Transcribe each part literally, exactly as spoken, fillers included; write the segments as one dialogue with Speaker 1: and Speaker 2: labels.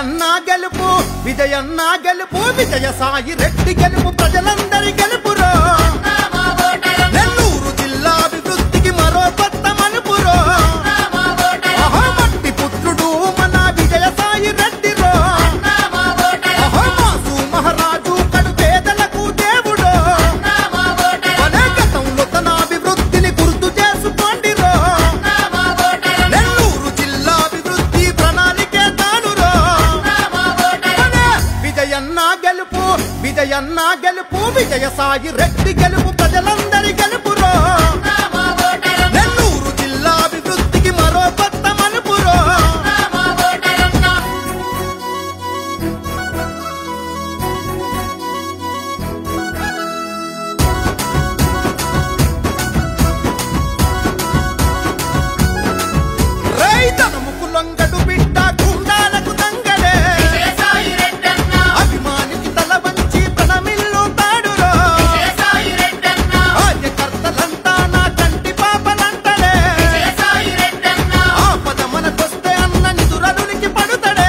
Speaker 1: విజయన్నా గెలుపు విజయన్నా గెలుపు విజయ సాయి రెడ్డి గెలుపు ప్రజలందరి గెలుపురో నెల్లూరు జిల్లా అభివృద్ధికి మరో కొత్త మలుపురో మట్టి పుత్రుడు మన విజయ సాయి రెడ్డిరో మాసు మహారాజు కడు పేదలకు దేవుడో అనే గతంలో తన అభివృద్ధిని గుర్తు చేసుకోండిరో నెల్లూరు జిల్లా అభివృద్ధి ప్రణాళికే తానురో విజయన్నా గెలుపు విజయన్నా గెలుపు విజయ సాయి రెడ్డి గెలుపు ప్రజలందరి గెలుపురో నెల్లూరు జిల్లా అభివృద్ధికి మరో కొత్త మలుపురో రైతనముకు లొంగడు బిడ్డ గుండాలకు తంగడే అభిమానికి తల వంచి ప్రణమిల్లు తాడురో కార్యకర్తలంతా నా కంటి పాపలంటడే ఆపద మనకొస్తే అన్న నిదురలునికి పడుతడే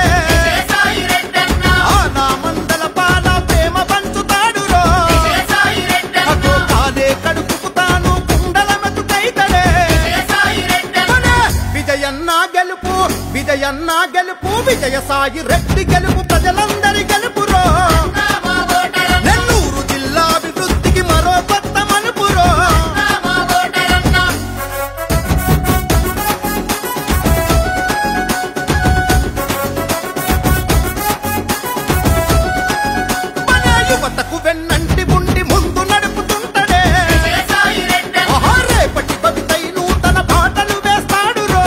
Speaker 1: ఆ నా మందల పాల ప్రేమ పంచుతాడురో అదో కాలే కడుపుకు తాను కుండల మెతుకైతడే విజయన్నా గెలుపు విజయన్నా గెలుపు విజయ సాయి రెడ్డి గెలుపు ప్రజలందరి గెలుపురో నెల్లూరు జిల్లా అభివృద్ధికి మరో కొత్త మలుపురో మన యువతకు వెన్నంటి ఉండి ముందు నడుపుతుంటడే రేపటి భవితై నూతన బాటలు వేస్తాడురో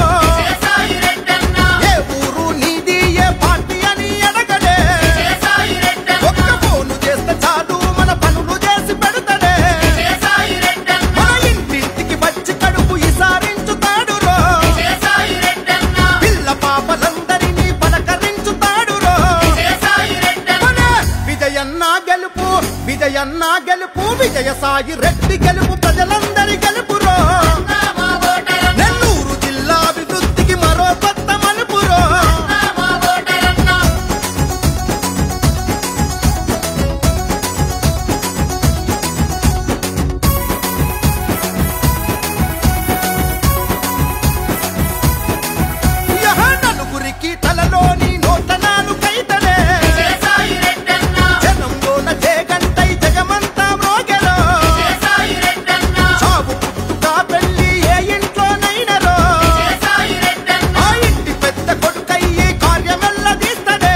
Speaker 1: ఏ ఊరు నీది ఏ పార్టీ అని అడగడే ఒక్క ఫోను చేస్తే చాలు మన పనులు చేసి పెడతాడే మన ఇంటింటికి వచ్చి కడుపు ఇసారించుతాడురో పిల్ల పాపలందరినీ పలకరించుతాడురో విజయన్నా గెలుపు విజయన్నా గెలుపు విజయ సాయి రెడ్డి గెలుపు ప్రజలందరి గెలుపురో నెల్లూరు జిల్లా అభివృద్ధికి మరో కొత్త మలుపురో యహ నలుగురికి తలలోని నోటనాలు కైతడే జనంలోన జగంటై జగమంతా మోగెలో చావు పుట్టుక పెళ్లి ఏ ఇంట్లోనైనరో ఆ ఇంటి పెద్ద కొడుకయ్యి కార్యమెల్లదీస్తడే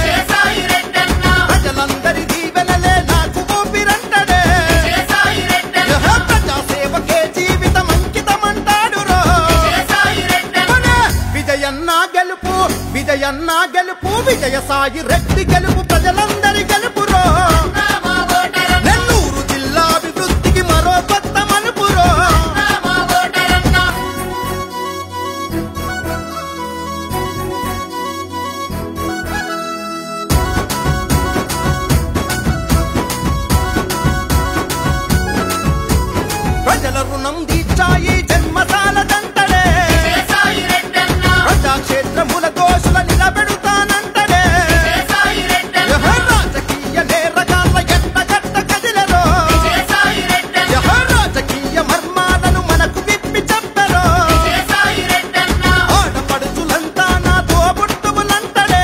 Speaker 1: ప్రజలందరి దీవెనలే నాకు ఊపిరంటడే యహ ప్రజాసేవకే జీవితం అంకితమంటాడురో విజయన్నా గెలుపు విజయన్నా గెలుపు విజయ సాయి రెడ్డి గెలుపు ప్రజలందరి గెలుపురో నెల్లూరు జిల్లా అభివృద్ధికి మరో కొత్త మలుపురో ప్రజల రుణం తీర్చాయి జన్మసాలదంటడే ప్రజాక్షేత్రముల దోషుల నిలబెడుతానంటడే యహ రాజకీయ నేరగాళ్ళ ఎట్టగట్ట కదిలెరో యహ రాజకీయ మర్మాలను మనకు విప్పి చెప్పెరో ఆడపడుచులంతా నా తోబుట్టువులంటడే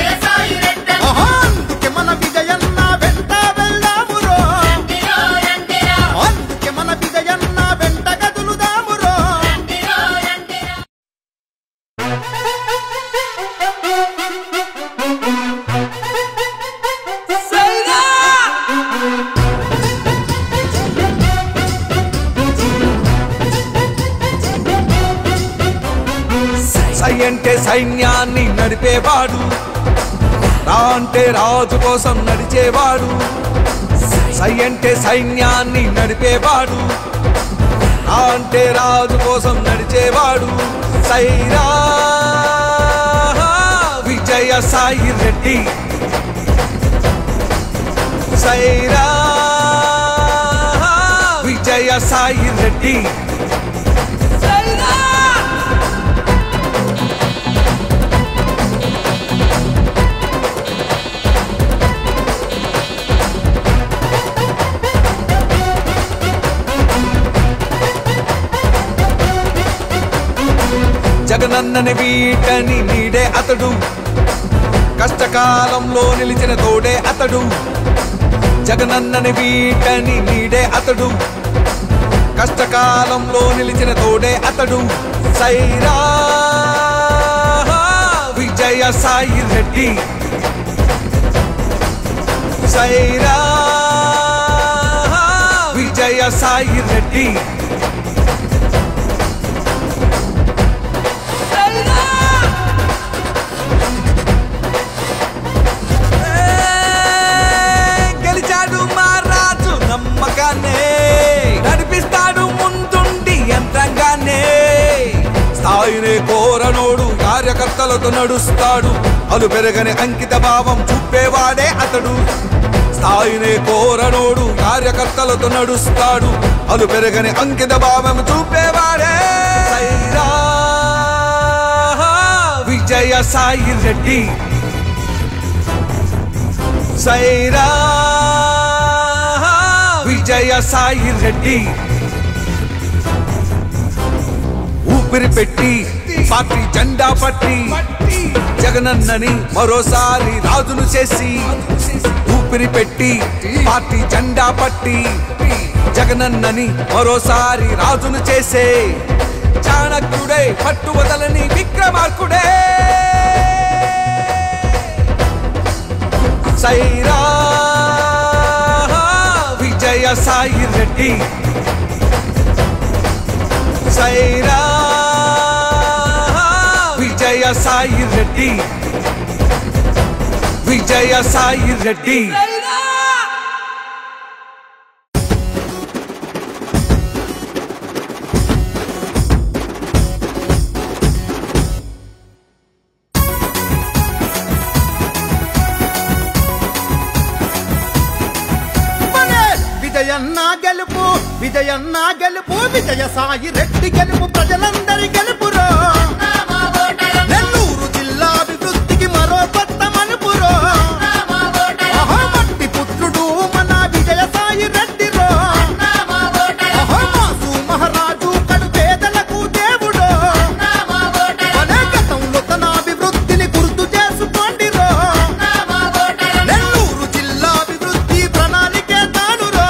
Speaker 1: అందుకే మన విజయన్న వెంట వెళ్దామురో అందుకే మన విజయన్న వెంట గదులుదామురో
Speaker 2: సై అంటే సైన్యాన్ని నడిపేవాడు, రా అంటే రాజు కోసం నడిచేవాడు. సై అంటే సైన్యాన్ని నడిపేవాడు, రా అంటే రాజు కోసం నడిచేవాడు. సైరా విజయ సాయి రెడ్డి, సైరా విజయ సాయి రెడ్డి. జగనన్నని వీటని నీడే అతడు, కష్టకాలంలో నిలిచిన తోడే అతడు. జగనన్నని వీటని నీడే అతడు, కష్టకాలంలో నిలిచిన తోడే అతడు. సైరా విజయ సాయి రెడ్డి, సైరా విజయ సాయి రెడ్డి. గెలిచాడు మా రాజు నమ్మకాన్నే, నడిపిస్తాడు ముందుండి యంత్రంగానే. స్థాయినే కోరనోడు కార్యకర్తలతో నడుస్తాడు, అలు పెరగని అంకిత భావం చూపేవాడే అతడు. స్థాయినే కోరనోడు కార్యకర్తలతో నడుస్తాడు, అలు పెరగని అంకిత భావం చూపేవాడే. సైరా విజయ సాయి రెడ్డి, సైరా విజయ సాయి రెడ్డి. ఊపిరి పెట్టి పార్టీ జెండా పట్టి జగనన్నని మరోసారి రాజును చేసి, ఊపిరి పెట్టి పార్టీ జెండా పట్టి జగనన్నని మరోసారి రాజును చేసే చాణక్యుడే, పట్టువదలని విక్రమార్కుడే. సైరా విజయ సాయి రెడ్డి, సైరా విజయ సాయి రెడ్డి, విజయ సాయి రెడ్డి.
Speaker 1: విజయన్న గెలుపు, విజయన్న గెలుపు, విజయ సాయి రెడ్డి గెలుపు, ప్రజలందరి గెలుపురో. నెల్లూరు జిల్లా అభివృద్ధికి మరో కొత్త మలుపురో. మట్టి పుత్రుడు మన విజయ సాయి రెడ్డిరో. మాసు మహారాజు కడు పేదలకు దేవుడో. గతంలో తన అభివృద్ధిని గుర్తు చేసుకోండిరో. నెల్లూరు జిల్లా అభివృద్ధి ప్రణాళికే తానురో.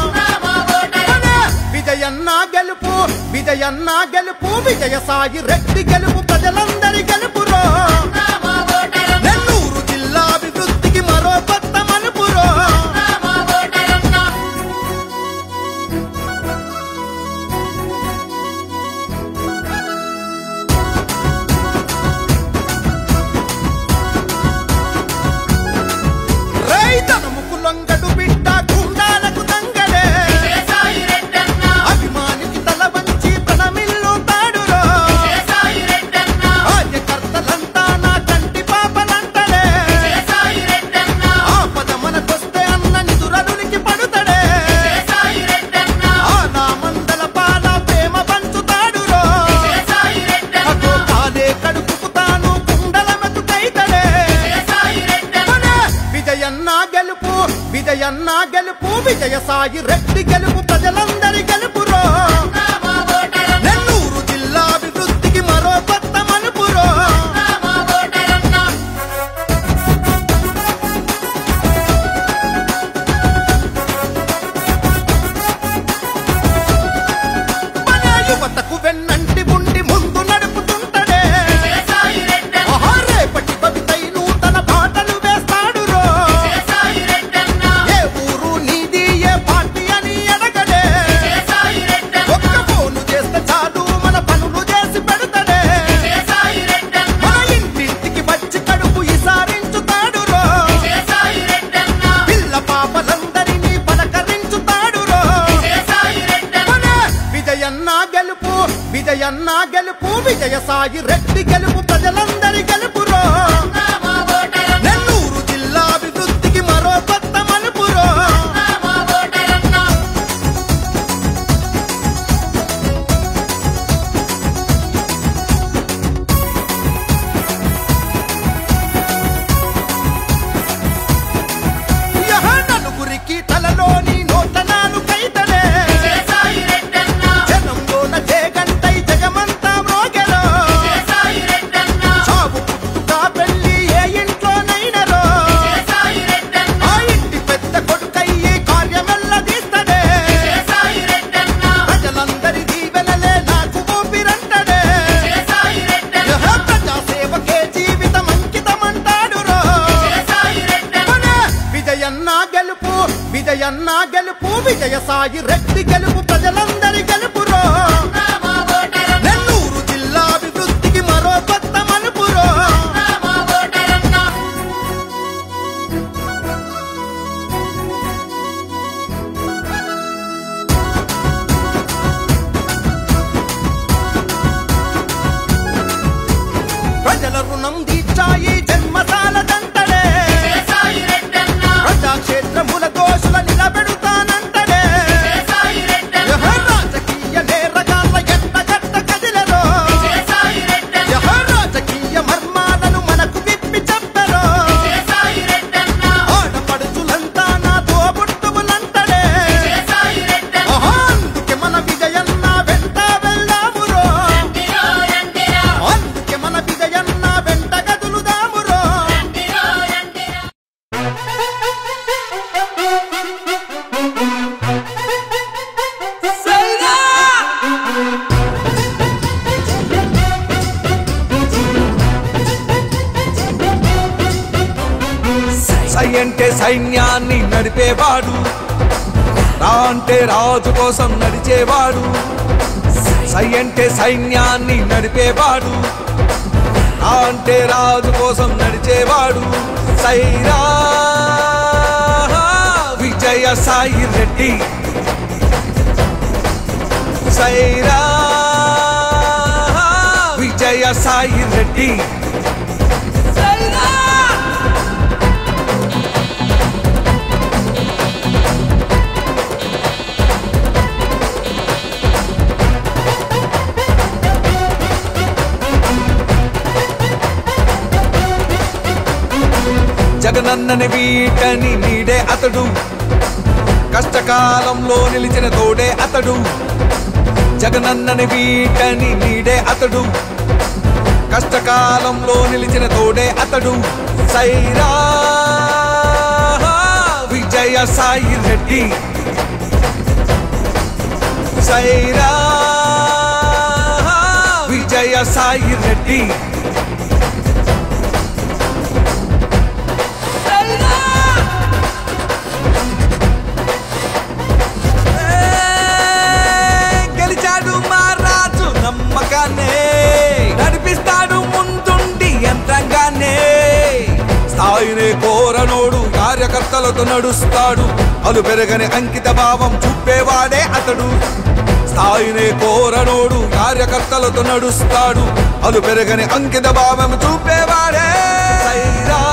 Speaker 1: విజయన్న గెలుపు, విజయన్న గెలుపు, విజయ సాయి రెడ్డి గెలుపు, ప్రజలందరి గెలుపురో. నెల్లూరు జిల్లా అభివృద్ధికి మరో కొత్త మలుపురో. రైతనముకు లొంగడు బిడ్డ గుండాలకు తంగడే. అభిమానికి తల వంచి తన మిల్లు తాడురో. కార్యకర్తలంతా నా కంటి పాపలంటలే. ఆపద మనకొస్తే అన్న నిదురనునికి పడుతడే. ఆ నా మందల పాల ప్రేమ పంచుతాడురో. అదో పాలే కడుపుకు తాను కుండల మెతుకైతడే. విజయన్న గెలుపు, విజయన్న గెలుపు, విజయ సాయి రెడ్డి గెలుపు, ప్రజలందరి గెలుపురో. నెల్లూరు జిల్లా అభివృద్ధికి మరో కొత్త మలుపురో. మన యువతకు వెన్నంటి ఉండి ముందు నడుపుతుంటడే. ఆహా, రేపటి భవితై నూతన బాటలు వేస్తాడురో. ఏ ఊరు నీది ఏ పార్టీ అని అడగడే. ఒక్క ఫోను చేస్తే చాలు మన పనులు చేసి పెడతడే. మన ఇంటింటికి వచ్చి కడుపు ఇసారించుతాడురో. పిల్ల పాపలందరినీ పలకరించుతాడురో. మన విజయన్న గెలుపు, విజయన్న గెలుపు, విజయ సాయి రెడ్డి గెలుపు, ప్రజలందరి గెలుపురో. నెల్లూరు జిల్లా అభివృద్ధికి మరో కొత్త మలుపురో. యహ నలుగురికి తలలోని నోట నాలుకైతడే. జనంలోన జేగంటై జగమంతా మ్రోగెలో.
Speaker 2: అంటే సైన్యాన్ని నడిపేవాడు, రా అంటే రాజు కోసం నడిచేవాడు. సై అంటే సైన్యాన్ని నడిపేవాడు, రా అంటే రాజు కోసం నడిచేవాడు. సైరా విజయసాయి రెడ్డి, సైరా విజయసాయి రెడ్డి. జగనన్నని వీటని నీడే అతడు, కష్టకాలంలో నిలిచిన తోడే అతడు. జగనన్నని వీటని నీడే అతడు, కష్టకాలంలో నిలిచిన తోడే అతడు. సైరా విజయసాయి రెడ్డి, సైరా విజయసాయి రెడ్డి. నడిపిస్తాడు ముందుండి యంత్రంగానే, స్థాయినే కోరనోడు కార్యకర్తలతో నడుస్తాడు. అలు పెరగని అంకిత భావం చూపేవాడే అతడు. స్థాయినే కోరనోడు కార్యకర్తలతో నడుస్తాడు. అలు పెరగని అంకిత భావం చూపేవాడే. సైరా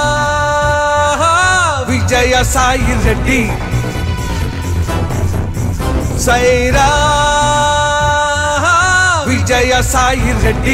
Speaker 2: విజయసాయి రెడ్డి, సైరా విజయసాయి రెడ్డి.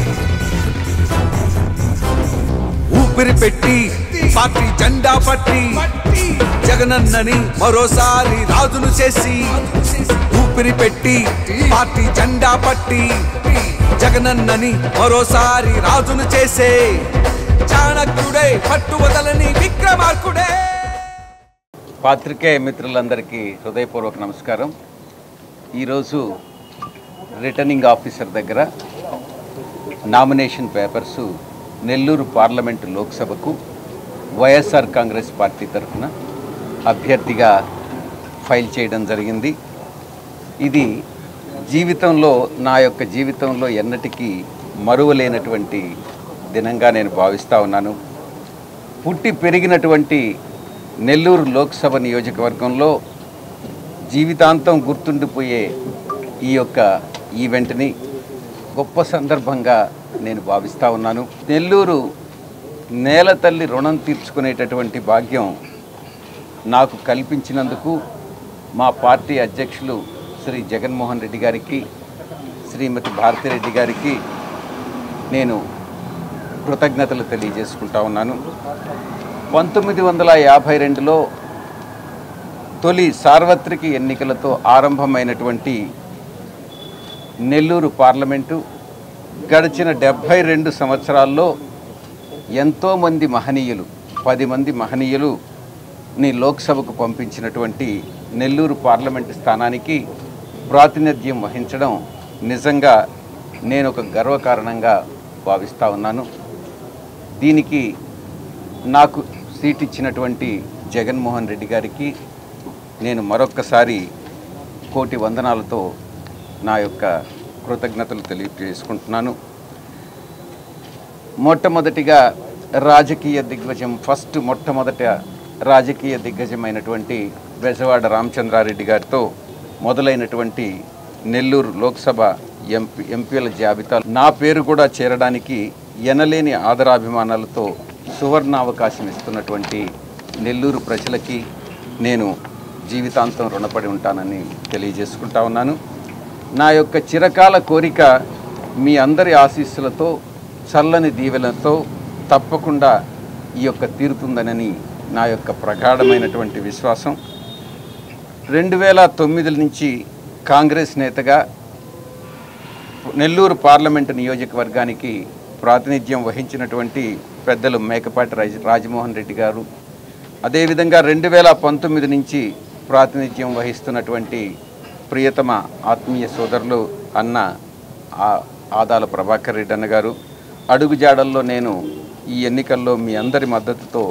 Speaker 2: ఊపిరి పెట్టి పార్టీ జెండా పట్టి జగనన్నని మరోసారి రాజును చేసి, ఊపిరి పెట్టి పార్టీ జెండా పట్టి జగనన్నని మరోసారి రాజును చేసే చాణక్యుడే, పట్టువదలని విక్రమార్కుడే.
Speaker 3: పాత్రికేయ మిత్రులందరికీ హృదయపూర్వక నమస్కారం. ఈరోజు రిటర్నింగ్ ఆఫీసర్ దగ్గర నామినేషన్ పేపర్స్ నెల్లూరు పార్లమెంటు లోక్సభకు వైఎస్ఆర్ కాంగ్రెస్ పార్టీ తరఫున అభ్యర్థిగా ఫైల్ చేయడం జరిగింది. ఇది జీవితంలో, నా యొక్క జీవితంలో ఎన్నటికీ మరువలేనటువంటి దినంగా నేను భావిస్తూ ఉన్నాను. పుట్టి పెరిగినటువంటి నెల్లూరు లోక్సభ నియోజకవర్గంలో జీవితాంతం గుర్తుండిపోయే ఈ యొక్క ఈవెంట్ని గొప్ప సందర్భంగా నేను భావిస్తూ ఉన్నాను. నెల్లూరు నేల తల్లి రుణం తీర్చుకునేటటువంటి భాగ్యం నాకు కల్పించినందుకు మా పార్టీ అధ్యక్షులు శ్రీ జగన్మోహన్ రెడ్డి గారికి, శ్రీమతి భారతిరెడ్డి గారికి నేను కృతజ్ఞతలు తెలియజేసుకుంటా ఉన్నాను. పంతొమ్మిది వందల యాభై రెండులో తొలి సార్వత్రిక ఎన్నికలతో ఆరంభమైనటువంటి నెల్లూరు పార్లమెంటు గడిచిన డెబ్భై రెండు సంవత్సరాల్లో ఎంతోమంది మహనీయులు, పది మంది మహనీయులు ని లోక్సభకు పంపించినటువంటి నెల్లూరు పార్లమెంటు స్థానానికి ప్రాతినిధ్యం వహించడం నిజంగా నేను ఒక గర్వకారణంగా భావిస్తూ ఉన్నాను. దీనికి నాకు సీట్ ఇచ్చినటువంటి జగన్మోహన్ రెడ్డి గారికి నేను మరొక్కసారి కోటి వందనాలతో నా యొక్క కృతజ్ఞతలు తెలియజేసుకుంటున్నాను. మొట్టమొదటిగా రాజకీయ దిగ్గజం, ఫస్ట్ మొట్టమొదట రాజకీయ దిగ్గజమైనటువంటి బెజవాడ రామచంద్రారెడ్డి గారితో మొదలైనటువంటి నెల్లూరు లోక్సభ ఎంపీ ఎంపీల జాబితా నా పేరు కూడా చేరడానికి ఎనలేని ఆదరాభిమానాలతో సువర్ణావకాశం ఇస్తున్నటువంటి నెల్లూరు ప్రజలకి నేను జీవితాంతం రుణపడి ఉంటానని తెలియజేసుకుంటా ఉన్నాను. నా యొక్క చిరకాల కోరిక మీ అందరి ఆశీస్సులతో, చల్లని దీవెనలతో తప్పకుండా ఈ యొక్క తీరుతుందనని నా యొక్క ప్రగాఢమైనటువంటి విశ్వాసం. రెండు వేల తొమ్మిది నుంచి కాంగ్రెస్ నేతగా నెల్లూరు పార్లమెంటు నియోజకవర్గానికి ప్రాతినిధ్యం వహించినటువంటి పెద్దలు మేకపాటి రాజ రాజమోహన్ రెడ్డి గారు, అదేవిధంగా రెండు వేల పంతొమ్మిది నుంచి ప్రాతినిధ్యం వహిస్తున్నటువంటి ప్రియతమ ఆత్మీయ సోదరులు అన్న ఆదాల ప్రభాకర్ రెడ్డి అన్న గారు, అడుగుజాడల్లో నేను ఈ ఎన్నికల్లో మీ అందరి మద్దతుతో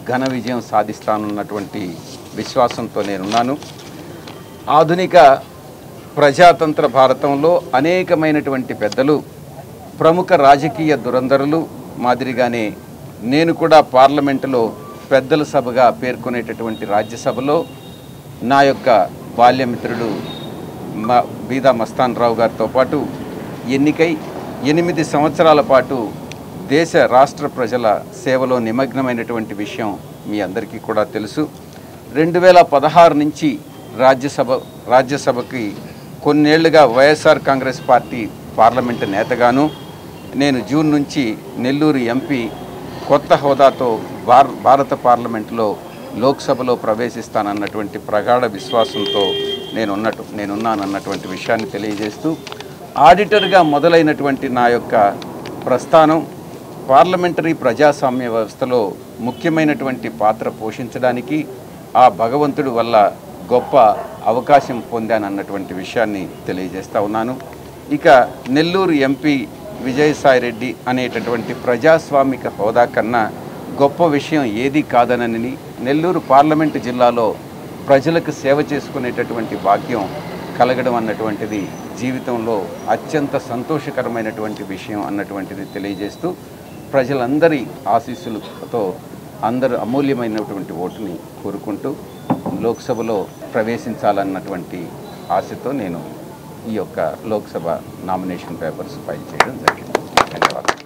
Speaker 3: ఘన విజయం సాధిస్తానన్నటువంటి విశ్వాసంతో నేనున్నాను. ఆధునిక ప్రజాతంత్ర భారతంలో అనేకమైనటువంటి పెద్దలు, ప్రముఖ రాజకీయ దురంధరులు మాదిరిగానే నేను కూడా పార్లమెంటులో పెద్దల సభగా పేర్కొనేటటువంటి రాజ్యసభలో నా యొక్క బాల్యమిత్రుడు మా బీదా మస్తాన్ రావు గారితో పాటు ఎన్నికై ఎనిమిది సంవత్సరాల పాటు దేశ రాష్ట్ర ప్రజల సేవలో నిమగ్నమైనటువంటి విషయం మీ అందరికీ కూడా తెలుసు. రెండు వేల పదహారు నుంచి రాజ్యసభ రాజ్యసభకి కొన్నేళ్లుగా వైఎస్ఆర్ కాంగ్రెస్ పార్టీ పార్లమెంటు నేతగాను, నేను జూన్ నుంచి నెల్లూరు ఎంపీ కొత్త హోదాతో భార భారత పార్లమెంటులో లోక్సభలో ప్రవేశిస్తానన్నటువంటి ప్రగాఢ విశ్వాసంతో నేనున్నట్టు నేనున్నానన్నటువంటి విషయాన్ని తెలియజేస్తూ, ఆడిటర్గా మొదలైనటువంటి నా యొక్క ప్రస్థానం పార్లమెంటరీ ప్రజాస్వామ్య వ్యవస్థలో ముఖ్యమైనటువంటి పాత్ర పోషించడానికి ఆ భగవంతుడి వల్ల గొప్ప అవకాశం పొందానన్నటువంటి విషయాన్ని తెలియజేస్తూ ఉన్నాను. ఇక నెల్లూరు ఎంపీ విజయసాయిరెడ్డి అనేటటువంటి ప్రజాస్వామిక హోదా కన్నా గొప్ప విషయం ఏది కాదనని, నెల్లూరు పార్లమెంటు జిల్లాలో ప్రజలకు సేవ చేసుకునేటటువంటి భాగ్యం కలగడం అన్నటువంటిది జీవితంలో అత్యంత సంతోషకరమైనటువంటి విషయం అన్నటువంటిది తెలియజేస్తూ, ప్రజలందరి ఆశీస్సులతో అందరూ అమూల్యమైనటువంటి ఓటుని కోరుకుంటూ లోక్సభలో ప్రవేశించాలన్నటువంటి ఆశతో నేను ఈ యొక్క లోక్సభ నామినేషన్ పేపర్స్ ఫైల్ చేయడం జరిగింది. ధన్యవాదాలు.